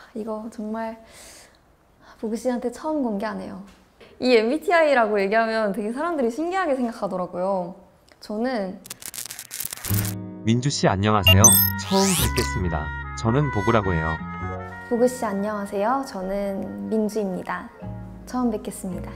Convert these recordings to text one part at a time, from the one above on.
이거 정말 보그 씨한테 처음 공개하네요. 이 MBTI라고 얘기하면 되게 사람들이 신기하게 생각하더라고요. 저는 민주 씨 안녕하세요. 처음 뵙겠습니다. 저는 보그라고 해요. 보그 씨 안녕하세요. 저는 민주입니다. 처음 뵙겠습니다.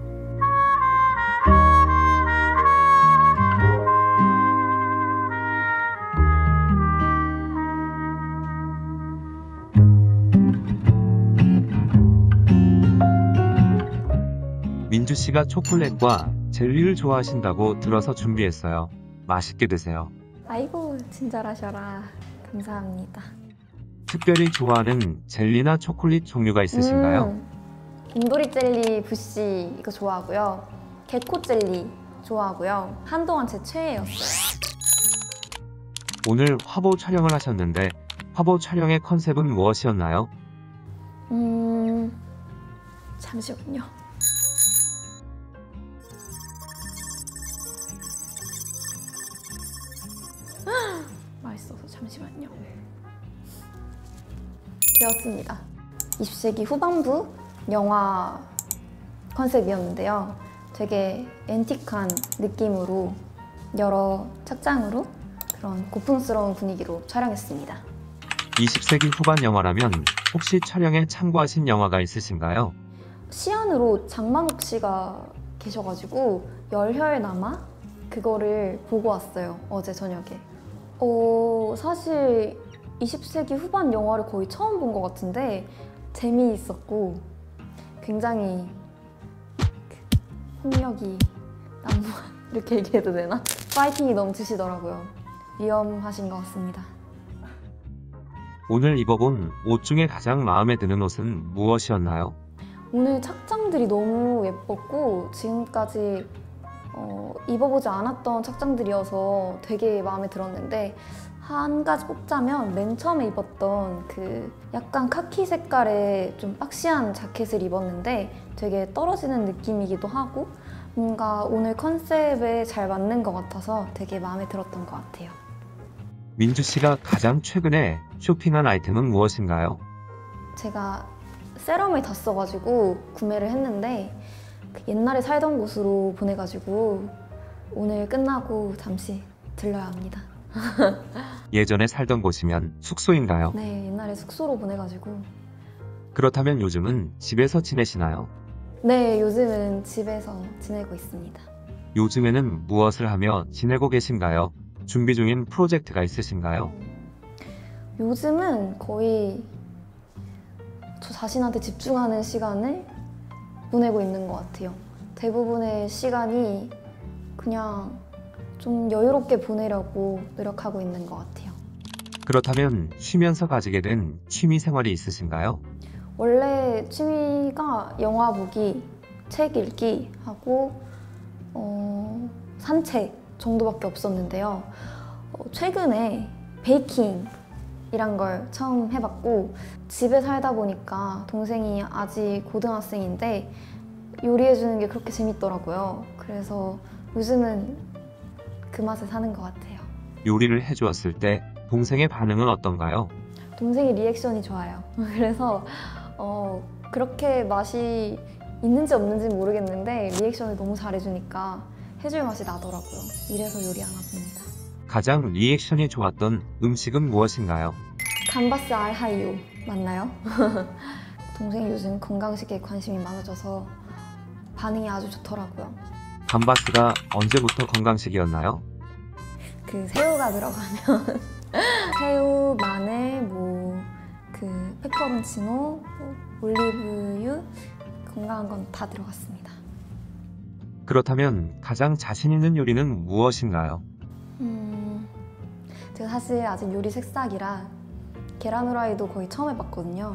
민주 씨가 초콜릿과 젤리를 좋아하신다고 들어서 준비했어요. 맛있게 드세요. 아이고 친절하셔라. 감사합니다. 특별히 좋아하는 젤리나 초콜릿 종류가 있으신가요? 곰돌이 젤리 부시 이거 좋아하고요. 개코 젤리 좋아하고요. 한동안 제 최애였어요. 오늘 화보 촬영을 하셨는데 화보 촬영의 컨셉은 무엇이었나요? 잠시만요. 맛있어서 잠시만요. 되었습니다. 20세기 후반부 영화 컨셉이었는데요. 되게 앤틱한 느낌으로 여러 착장으로 그런 고풍스러운 분위기로 촬영했습니다. 20세기 후반 영화라면 혹시 촬영에 참고하신 영화가 있으신가요? 시안으로 장만옥 씨가 계셔가지고 열혈 남아 그거를 보고 왔어요. 어제 저녁에. 사실 20세기 후반 영화를 거의 처음 본 것 같은데 재미있었고 굉장히 폭력이 난무한 이렇게 얘기해도 되나? 파이팅이 넘치시더라고요. 위험하신 것 같습니다. 오늘 입어본 옷 중에 가장 마음에 드는 옷은 무엇이었나요? 오늘 착장들이 너무 예뻤고 지금까지 입어보지 않았던 착장들이어서 되게 마음에 들었는데 한 가지 뽑자면 맨 처음에 입었던 그 약간 카키 색깔의 좀 박시한 자켓을 입었는데 되게 떨어지는 느낌이기도 하고 뭔가 오늘 컨셉에 잘 맞는 것 같아서 되게 마음에 들었던 것 같아요. 민주 씨가 가장 최근에 쇼핑한 아이템은 무엇인가요? 제가 세럼을 다 써가지고 구매를 했는데 옛날에 살던 곳으로 보내가지고 오늘 끝나고 잠시 들러야 합니다. 예전에 살던 곳이면 숙소인가요? 네, 옛날에 숙소로 보내가지고. 그렇다면 요즘은 집에서 지내시나요? 네, 요즘은 집에서 지내고 있습니다. 요즘에는 무엇을 하며 지내고 계신가요? 준비 중인 프로젝트가 있으신가요? 요즘은 거의 저 자신한테 집중하는 시간을 보내고 있는 것 같아요. 대부분의 시간이 그냥 좀 여유롭게 보내려고 노력하고 있는 것 같아요. 그렇다면 쉬면서 가지게 된 취미 생활이 있으신가요? 원래 취미가 영화 보기, 책 읽기 하고 산책 정도밖에 없었는데요. 최근에 베이킹이란 걸 처음 해봤고 집에 살다 보니까 동생이 아직 고등학생인데 요리해주는 게 그렇게 재밌더라고요. 그래서 요즘은 그 맛에 사는 것 같아요. 요리를 해주었을 때 동생의 반응은 어떤가요? 동생의 리액션이 좋아요. 그래서 그렇게 맛이 있는지 없는지 모르겠는데 리액션을 너무 잘해주니까 해줄 맛이 나더라고요. 이래서 요리 하나 봅니다. 가장 리액션이 좋았던 음식은 무엇인가요? 감바스 알하이오 맞나요? 동생이 요즘 건강식에 관심이 많아져서 반응이 아주 좋더라고요. 감바스가 언제부터 건강식이었나요? 그 새우가 들어가면 새우, 마늘, 그 페퍼론치노, 올리브유 건강한 건 다 들어갔습니다. 그렇다면 가장 자신 있는 요리는 무엇인가요? 제가 사실 아직 요리 새싹이라 계란 후라이도 거의 처음 해봤거든요.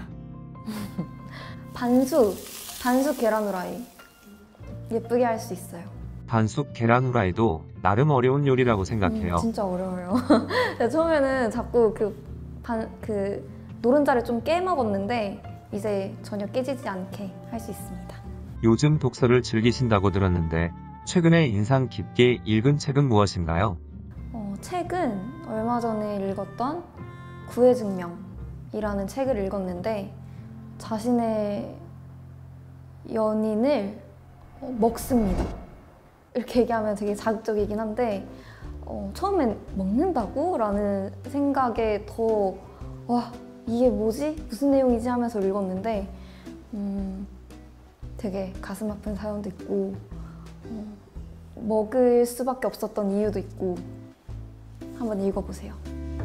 반숙 계란 후라이 예쁘게 할 수 있어요. 반숙 계란 후라이도 나름 어려운 요리라고 생각해요. 진짜 어려워요. 처음에는 자꾸 그 노른자를 좀 깨먹었는데 이제 전혀 깨지지 않게 할 수 있습니다. 요즘 독서를 즐기신다고 들었는데 최근에 인상 깊게 읽은 책은 무엇인가요? 책은 얼마 전에 읽었던 구해증명이라는 이라는 책을 읽었는데 자신의 연인을 먹습니다. 이렇게 얘기하면 되게 자극적이긴 한데 처음엔 먹는다고? 라는 생각에 더 와, 이게 뭐지? 무슨 내용이지? 하면서 읽었는데 되게 가슴 아픈 사연도 있고 먹을 수밖에 없었던 이유도 있고 한번 읽어보세요.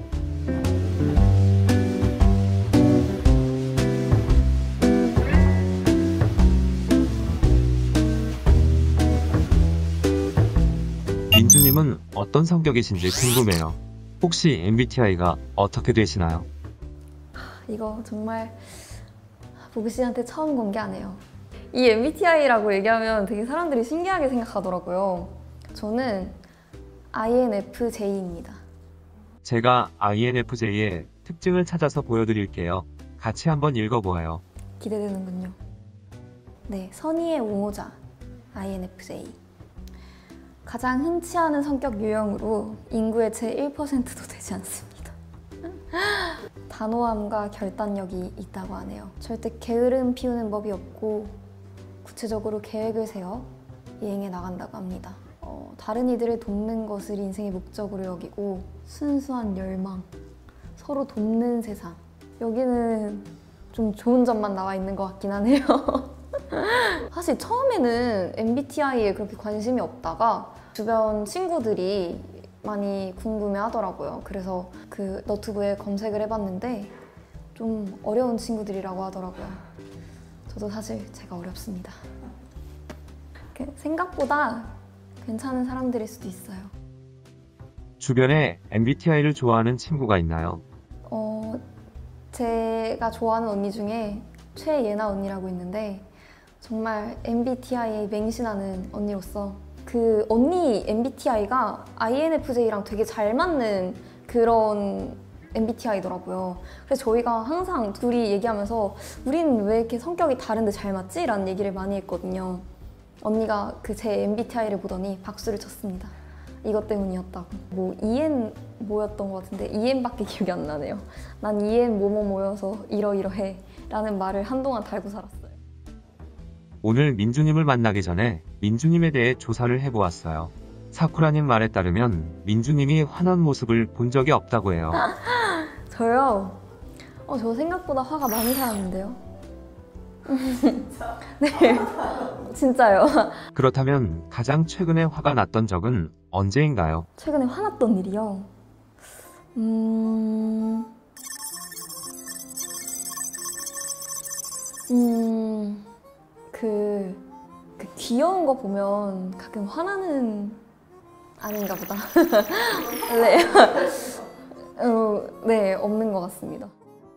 민주님은 어떤 성격이신지 궁금해요. 혹시 MBTI가 어떻게 되시나요? 이거 정말 보기 씨한테 처음 공개하네요. 이 MBTI라고 얘기하면 되게 사람들이 신기하게 생각하더라고요. 저는 INFJ입니다. 제가 INFJ의 특징을 찾아서 보여드릴게요. 같이 한번 읽어보아요. 기대되는군요. 네, 선의의 옹호자 INFJ. 가장 흔치 않은 성격 유형으로 인구의 제 1%도 되지 않습니다. 단호함과 결단력이 있다고 하네요. 절대 게으름 피우는 법이 없고 구체적으로 계획을 세워 이행해 나간다고 합니다. 다른 이들을 돕는 것을 인생의 목적으로 여기고 순수한 열망, 서로 돕는 세상. 여기는 좀 좋은 점만 나와 있는 것 같긴 하네요. 사실 처음에는 MBTI에 그렇게 관심이 없다가 주변 친구들이 많이 궁금해 하더라고요. 그래서 그 너튜브에 검색을 해봤는데 좀 어려운 친구들이라고 하더라고요. 저도 사실 제가 어렵습니다. 생각보다 괜찮은 사람들일 수도 있어요. 주변에 MBTI를 좋아하는 친구가 있나요? 제가 좋아하는 언니 중에 최예나 언니라고 있는데 정말 MBTI에 맹신하는 언니로서 그 언니 MBTI가 INFJ랑 되게 잘 맞는 그런 MBTI더라고요. 그래서 저희가 항상 둘이 얘기하면서 우리는 왜 이렇게 성격이 다른데 잘 맞지? 라는 얘기를 많이 했거든요. 언니가 그 제 MBTI를 보더니 박수를 쳤습니다. 이것 때문이었다고. 뭐 EN 뭐였던 것 같은데 EN밖에 기억이 안 나네요. 난 EN 뭐뭐 모여서 이러이러해 라는 말을 한동안 달고 살았어요. 오늘 민주님을 만나기 전에 민주님에 대해 조사를 해보았어요. 사쿠라님 말에 따르면 민주님이 화난 모습을 본 적이 없다고 해요. 저요? 저 생각보다 화가 많이 살았는데요. 네, 진짜요. 그렇다면 가장 최근에 화가 났던 적은 언제인가요? 최근에 화났던 일이요? 그 귀여운 거 보면 가끔 화나는 아닌가 보다. 네. 네, 없는 것 같습니다.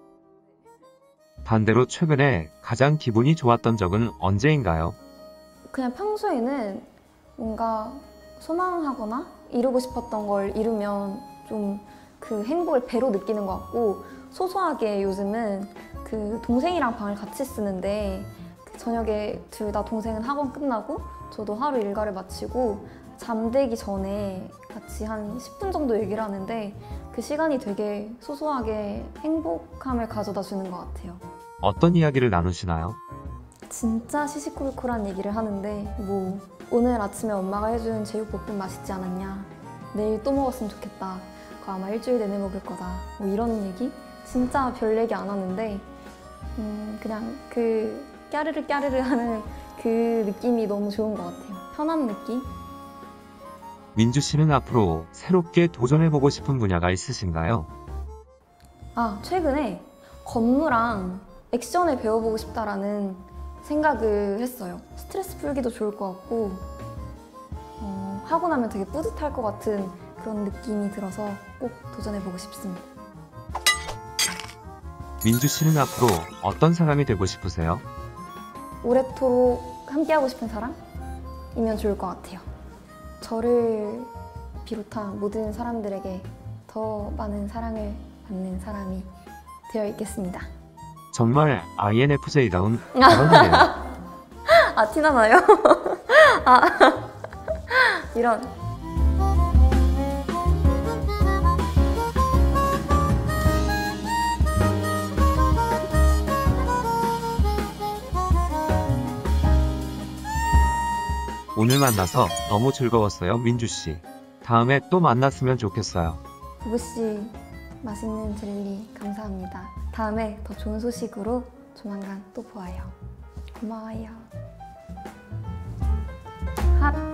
반대로 최근에 가장 기분이 좋았던 적은 언제인가요? 그냥 평소에는 뭔가 소망하거나 이루고 싶었던 걸 이루면 좀 그 행복을 배로 느끼는 것 같고, 소소하게 요즘은 그 동생이랑 방을 같이 쓰는데 저녁에 둘 다 동생은 학원 끝나고 저도 하루 일과를 마치고 잠들기 전에 같이 한 10분 정도 얘기를 하는데 그 시간이 되게 소소하게 행복함을 가져다 주는 것 같아요. 어떤 이야기를 나누시나요? 진짜 시시콜콜한 얘기를 하는데 뭐 오늘 아침에 엄마가 해준 제육볶음 맛있지 않았냐, 내일 또 먹었으면 좋겠다, 그거 아마 일주일 내내 먹을 거다, 뭐 이런 얘기? 진짜 별 얘기 안 하는데 그냥 그 까르르 까르르 하는 그 느낌이 너무 좋은 것 같아요. 편한 느낌? 민주 씨는 앞으로 새롭게 도전해보고 싶은 분야가 있으신가요? 최근에 건무랑 액션을 배워보고 싶다라는 생각을 했어요. 스트레스 풀기도 좋을 것 같고 하고 나면 되게 뿌듯할 것 같은 그런 느낌이 들어서 꼭 도전해보고 싶습니다. 민주 씨는 앞으로 어떤 사람이 되고 싶으세요? 오래도록 함께하고 싶은 사람이면 좋을 것 같아요. 저를 비롯한 모든 사람들에게 더 많은 사랑을 받는 사람이 되어 있겠습니다. 정말 INFJ다운 발언이네요. 티나나요? 이런. 오늘 만나서 너무 즐거웠어요, 민주씨. 다음에 또 만났으면 좋겠어요. 부부씨, 맛있는 젤리 감사합니다. 다음에 더 좋은 소식으로 조만간 또 보아요. 고마워요. 핫!